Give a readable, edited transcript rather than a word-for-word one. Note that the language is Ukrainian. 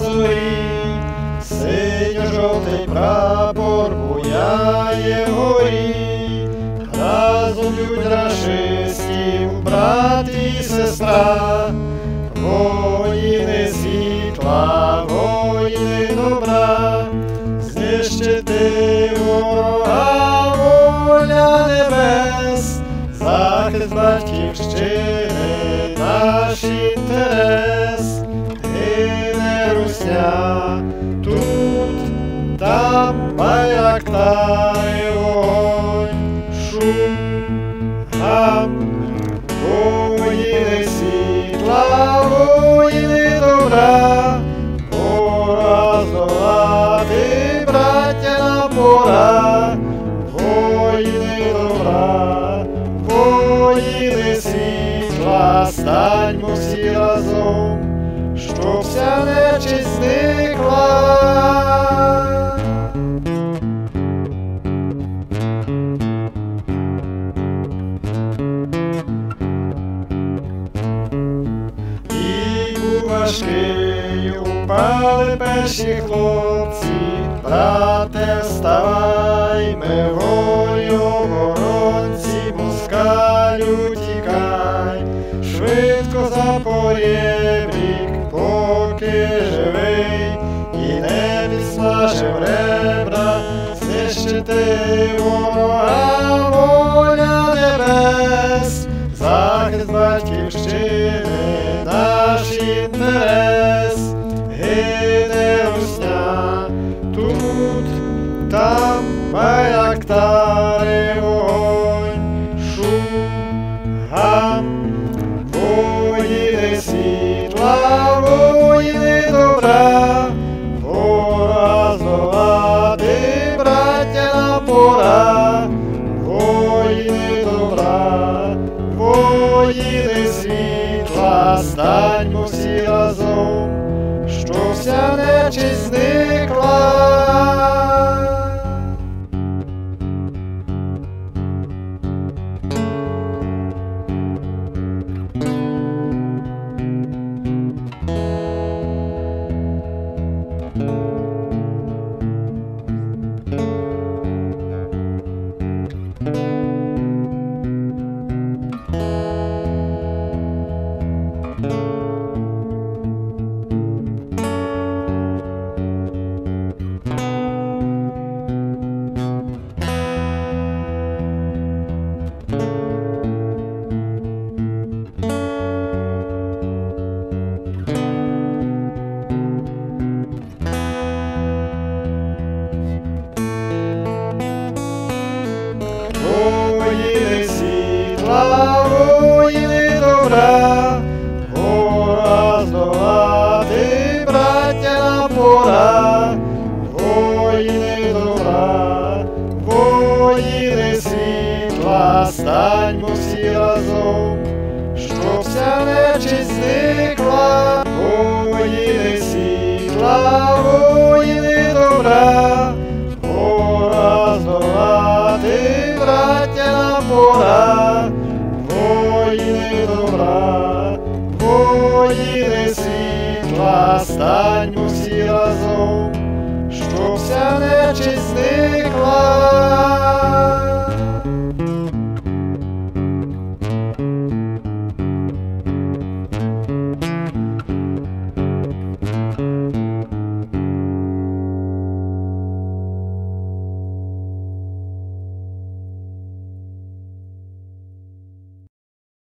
зорі, синьо-жовтий прапор буяє вгорі. Разом б'ють рашистів брат і сестра, воїни світла, воїни добра, знищити ворога воля небес, захист батьківщини наш інтерес. Гине Русня тут, там Байрактари, вогонь, шум, гам. Воїни світла, воїни добра, пора здолати, браття, нам пора. Воїни добра, воїни світла, станьмо всі разом, щоб вся нечисть зникла. Важкий упали перші хлопці, брате, вставай, ми волі оборонці, москалю тікай, швидко за порєбрік, поки живий, і не підсмажив ребра, знищити ворога воля небес, захист батьківщини наш інтерес. Гине Русня тут, там Байрактари, вогонь, шум, гам. Воїни світла, воїни добра, пора здолати, браття, нам пора. Воїни добра, воїни світла, станьмо всі разом, щоб вся нечисть зникла. Воїни світла, воїни добра, пора здолати, браття, нам пора. Воїни добра, воїни світла, станьмо всі разом, щоб вся нечисть зникла. Воїни світла, воїни добра, пора здолати, браття, нам пора. Воїни добра, воїни світла, станьмо всі разом, щоб вся нечисть зникла.